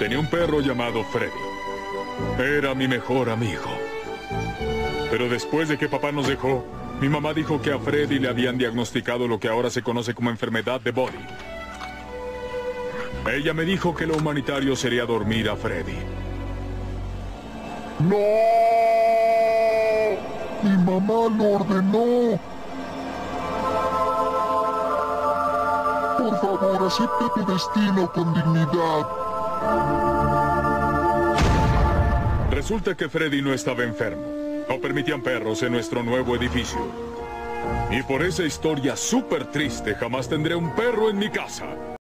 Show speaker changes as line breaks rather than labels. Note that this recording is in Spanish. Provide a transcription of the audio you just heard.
Tenía un perro llamado Freddy. Era mi mejor amigo. Pero después de que papá nos dejó, mi mamá dijo que a Freddy le habían diagnosticado lo que ahora se conoce como enfermedad de Body. Ella me dijo que lo humanitario sería dormir a Freddy.
¡No! ¡Mi mamá lo ordenó! Por favor, acepte tu destino con dignidad.
Resulta que Freddy no estaba enfermo. No permitían perros en nuestro nuevo edificio. Y por esa historia súper triste jamás tendré un perro en mi casa.